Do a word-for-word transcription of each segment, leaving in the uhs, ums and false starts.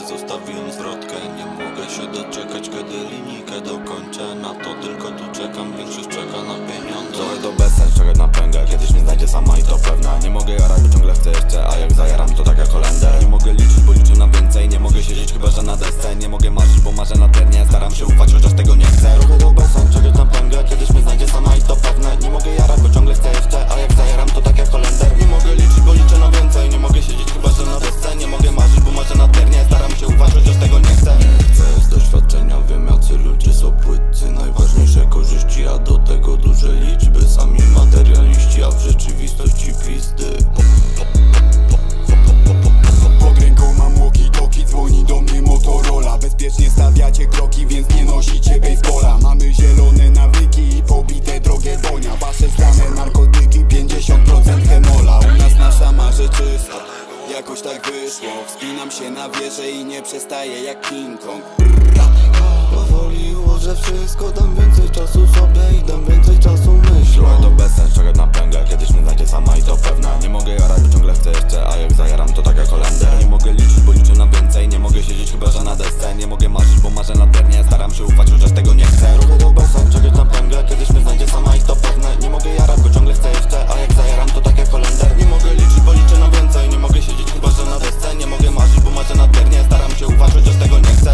zostawiłem zwrotkę. Nie mogę się doczekać, kiedy linijkę dokończę. Na to tylko tu czekam, większość czeka na pieniądze. Trochę to bez sens, czekać na pęgę, kiedyś mnie znajdzie sama i to pewna. Nie mogę jarać, bo ciągle chcę jeszcze, a jak zajaram to tak jak Holender. Nie mogę liczyć, bo liczę na więcej. Nie mogę siedzieć chyba, że na desce. Nie mogę marzyć, bo marzę nadmiernie. Staram się ufać, chociaż tego nie chcę. Trochę to bez sens, czekać na pęgę, kiedyś mnie znajdzie sama i to pewne. Nie mogę jarać, bo ciągle chcę jeszcze, a jak zajaram to tak jak Holender. Nie mogę liczyć, bo liczę na więcej. Nie mogę siedzieć chyba, że na desce. Nie mogę marzyć, bo marzę nadmiernie. Staram się ufać, chociaż tego nie chcę. Chcę z doświadczenia, wiem jacy ludzie są płytcy. Najważniejsze korzyści, a do tego duże liczby. Sami materialiści, a w rzeczywistości pizdy. Pod ręką mam walkie-talkie, dzwoni do mnie Motorola. Bezpiecznie stawiacie kroki, więc nie nosicie baseballa. Mamy zielone nawyki i pobite drogie wonia. Wasze znane narkotyki, pięćdziesiąt procent hemola. U nas nasza marze czysta, jakoś tak wyszło. Wspinam się na wieżę i nie przestaję jak King Kong. Powoli ułożę wszystko, dam więcej czasu sobie i dam więcej czasu myślom. Trochę to bez sens, czekać na pęgę, kiedyś mnie znajdzie sama i to pewna. Nie mogę jarać, bo ciągle chcę jeszcze, a jak zajaram to tak jak Holender. Nie mogę liczyć, bo liczę na więcej. Nie mogę siedzieć chyba, że na desce. Nie mogę marzyć, bo marzę nadmiernie. Staram się ufać, chociaż tego nie chcę. Trochę to bez sens, czekać na pęgę, kiedyś mnie znajdzie sama i to pewne. Nie mogę jarać, bo ciągle chcę jeszcze, a jak zajaram to tak jak Holender. Nie mogę liczyć, bo liczę na więcej. Nie mogę siedzieć chyba, że na desce. Nie mogę marzyć, bo marzę nadmiernie. Staram się ufać, chociaż tego nie chcę.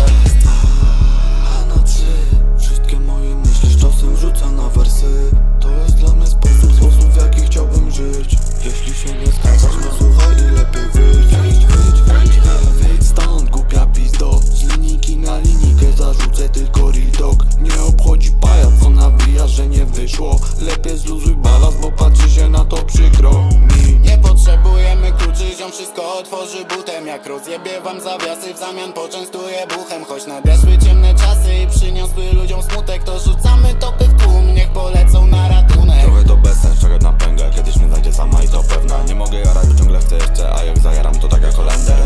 Wszystkie moje myśli z czasem rzucam na wersy. To jest dla mnie sposób, sposób w jaki chciałbym żyć. Jeśli się nie zgadzasz, no słuchaj i lepiej wyjdź. Wyjdź, wyjdź, wyjdź, wyjdź stąd, głupia pizdo. Z linijki na linijkę zarzucę tylko real talk. Nie obchodzi pajac, co nawija, że nie wyszło. Lepiej zluzuj balast, bo patrzy się na to przykro mi. Nie potrzebujemy kluczy, ziom wszystko otworzy butem. Jak rozjebie wam zawiasy, w zamian poczęstuję buchem. Choć nadeszły ciemne czasy i przyniosły ludziom smutek, to rzucamy topy w tłum, niech polecą na ratunek. Trochę to bez sens, czekać na pęgę, kiedyś mnie znajdzie sama i to pewna. Nie mogę jarać, bo ciągle chcę jeszcze, a jak zajaram to tak jak Holender.